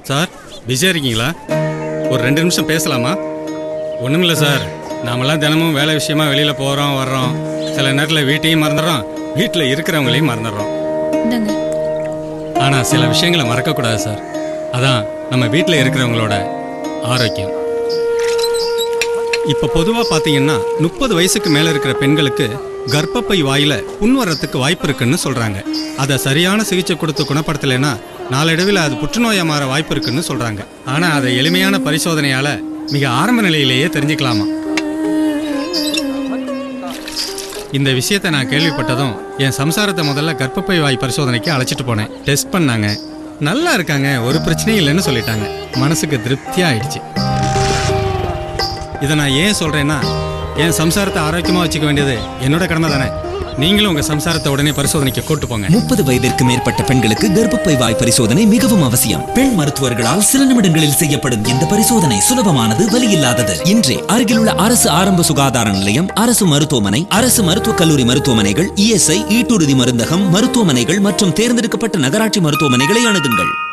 Sir பிஸியாக இருக்கீங்களா? ஒரு 2 நிமிஷம் பேசலாமா? ஒன்றுமில்ல சார், நாமெல்லாம் தினமும் வேலை விஷயமா வெளியில் போகிறோம் வர்றோம். சில நேரத்தில் வீட்டையும் மறந்துடுறோம், வீட்டில் இருக்கிறவங்களையும் மறந்துடுறோம். ஆனால் சில விஷயங்களை மறக்கக்கூடாது சார். அதான் நம்ம வீட்டில் இருக்கிறவங்களோட ஆரோக்கியம். இப்போ பொதுவாக பார்த்தீங்கன்னா 30 வயசுக்கு மேலே இருக்கிற பெண்களுக்கு கர்ப்பப்பை வாயில புண் வரத்துக்கு வாய்ப்பு இருக்குன்னு சொல்றாங்க. அதை சரியான சிகிச்சை கொடுத்து குணப்படுத்தலைன்னா நாளடைவில் அது புற்றுநோயா மாற வாய்ப்பு இருக்குன்னு சொல்றாங்க. ஆனா அதை எளிமையான பரிசோதனையால மிக ஆரம்ப நிலையிலேயே தெரிஞ்சுக்கலாமா. இந்த விஷயத்தை நான் கேள்விப்பட்டதும் என் சம்சாரத்தை முதல்ல கர்ப்பப்பை வாய் பரிசோதனைக்கு அழைச்சிட்டு போனேன். டெஸ்ட் பண்ணாங்க, நல்லா இருக்காங்க, ஒரு பிரச்சனையும் இல்லைன்னு சொல்லிட்டாங்க. மனசுக்கு திருப்தியா ஆயிடுச்சு. இதை நான் ஏன் சொல்றேன்னா, என் சம்சாரத்தை ஆரோக்கியமா வச்சுக்க வேண்டியது என்னோட கடமை தானே. நீங்களும் உங்க சம்சாரத்தை உடனே பரிசோதனைக்கு கூட்டு போங்க. 30 வயதிற்கு மேற்பட்ட பெண்களுக்கு கர்ப்பப்பை வாய் பரிசோதனை மிகவும் அவசியம். பெண் மருத்துவர்களால் சில நிமிடங்களில் செய்யப்படும் இந்த பரிசோதனை சுலபமானது, வலியில்லாதது. இன்றே அருகிலுள்ள அரசு ஆரம்ப சுகாதார நிலையம், அரசு மருத்துவமனை, அரசு மருத்துவக் கல்லூரி மருத்துவமனைகள், ESI ஈட்டுறுதி மருந்தகம் மருத்துவமனைகள் மற்றும் தேர்ந்தெடுக்கப்பட்ட நகராட்சி மருத்துவமனைகளை அணுகுங்கள்.